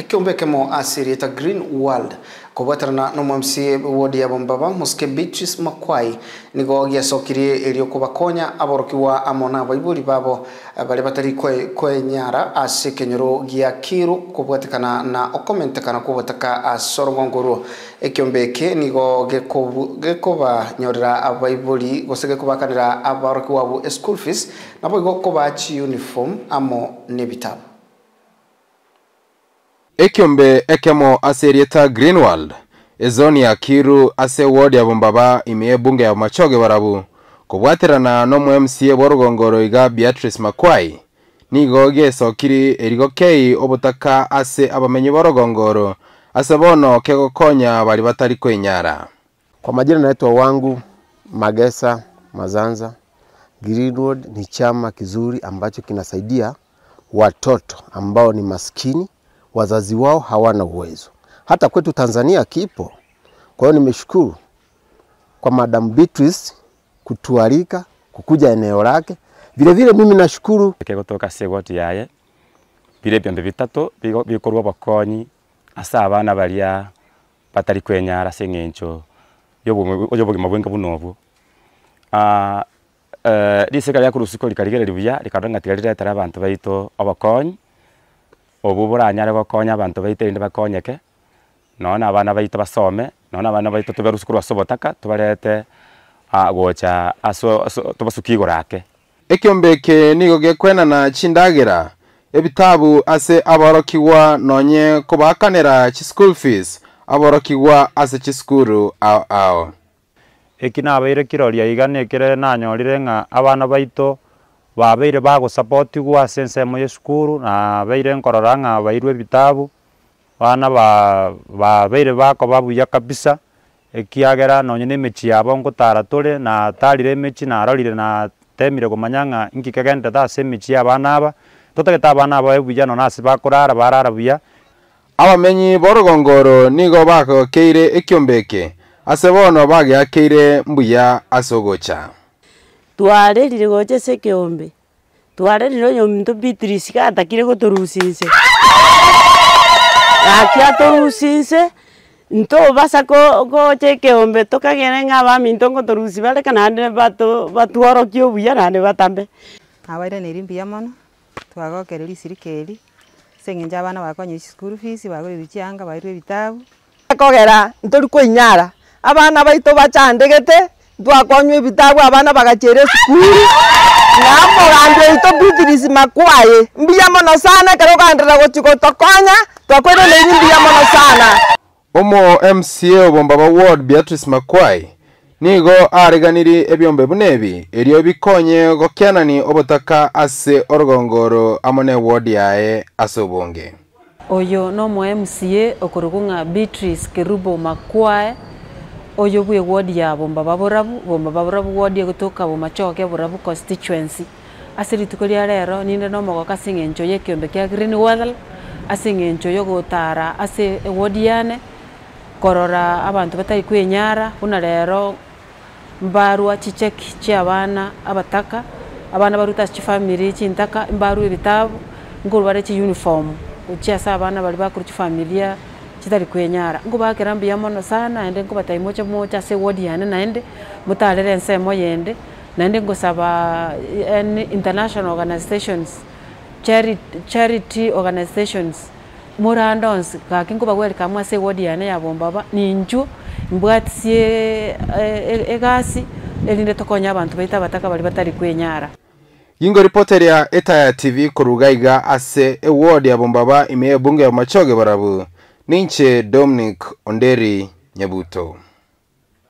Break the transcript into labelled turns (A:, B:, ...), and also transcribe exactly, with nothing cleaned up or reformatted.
A: ikiombeke mo asiri ta Green World kubatarana no M C A wodi ya Bombaba Muske Beatrice Makwai nigo giacokirie irio kubakonya aborokiwa amona baibuli babo bali batari kwe kwe nyara ase kenyoro gia kiru kubwatikana na okomentekana kubotaka asorongongoro ikiombeke nigo geko gekoba nyorera abaibuli gosege kubakanira aborokiwa bu school fees nabo go kobachi uniform amo nebitabu
B: Ekiombe ekemo aserieta Green World ezoni ya Kiru ase ward ya Bombaba imiye bunge ya Machoge barabu kubwaterana no mu M C A borogongoro iga Beatrice Makwai nigo gesokiri erigo kei obutaka ase abamenyi borogongoro ase bono kegokonya bali batari kwenyara.
C: Kwa majina naitwa wangu Magesa Mazanza. Green World ni chama kizuri ambacho kinasaidia watoto ambao ni maskini, wazazi wao hawana uwezo. Hata kwetu Tanzania kipo. Kwa hiyo nimeshukuru kwa Madam Beatrice kutualika kukuja eneo lake. Vile vile mimi nashukuru
D: kutoka segoti yaye bire byombe bitatu bikorwa bakonyi asa abana balia batari kwenyara sengencho yobo yobo mabwenga bunobu ah eh diseka ya kurusiko likarigera libuya likadanga tigarira tara abantu baito abakonyi obu buranyare bakonya abantu baito inde bakonyeke nona abana baito basome nona abana baito tuberusukuru basobotaka tubarete agocha aso tubasukigorake.
B: Ekiombeke nigo gekwena na chindagera ebitabu ase aborokiwa nonye kubakanira chi school fees aborokiwa ase chi skuru ao ao
D: ekina abaire kiroria igane kire nanyorire nga abana baito babeire bago support gwa sense mo yeskuru na baire nkorora nga bairwe bitabu bana ba babeire bako babuya kabisa ekiagera nonye nemechi yabo ngotara tole na talire mechi na arorire na temire kumanyanga nkikagenda da semichi abana aba totageta abana aba ebuya no nasi bakorara barara buya
B: abamenyi borogongoro nigo bako keire ekiombeke ase bono bage akeire mbuya asogocha
E: tware lire goche sekiombe tware liro yominto Beatrice katakire gotorusinse akia torusinse nto basako goche keombe tokagene ngaba minto gotorusi bale kanande bato batuoro kyobuya nande batambe
F: abaire nerimbia mono twagokereri sirikeri sengenja abana bakonye school fees bagore bicyanga bairwe bitabu
G: akogera ntori kwinyara abana baito bachandegete twakonywe bitabu abana bagachere school namorande ito Beatrice Makwai mbiya mono sana karo kandira gochiko tokonya twakwere neri mbiya mono sana.
B: Omo M C A Bombaba Ward Beatrice Makwai nigo areganiri ebyombe bunebi eriyo bikonye gokianani obotaka ase orogongoro amone ward yae asobonge.
E: Oyo no mo M C A okurugunga Beatrice Kerubo Makwai oyo bwe ward ya Bombaba Borabu Bombaba Borabu ward gutoka bo Machoge Borabu constituency asiri tukolia rero ninde no mogo kasingencho yekiombe kya Green World asingencho yo gotara ase ward yane korora abantu batari kwenyara una rero mbaru achicheki chi abana abataka abana baruta chi family chintaka mbaru ebitabu nguru bare chi uniform uchi asa abana bali bakuru chi familia chitari kwenyara ngo bakera mbiya mono sana ende ngo batai mocha mocha se wodi yana naende mutalere nsemo yende naende ngo saba international organizations charity charity organizations Morandons kakingo bagwere kamwa se wodi yana ya Bombaba ninju mbwatsie egasi elinde tokonya abantu baita bataka bali batari kwenyara.
B: Yingo reporter ya Etaya T V kurugaiga ase e ward ya Bombaba imeye bunge ya Machoge barabu ninche Dominic Onderi Nyabuto.